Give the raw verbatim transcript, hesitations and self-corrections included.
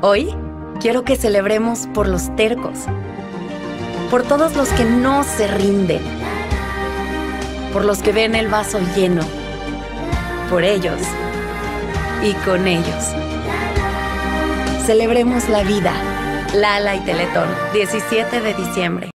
Hoy quiero que celebremos por los tercos, por todos los que no se rinden, por los que ven el vaso lleno, por ellos y con ellos. Celebremos la vida. Lala y Teletón, diecisiete de diciembre.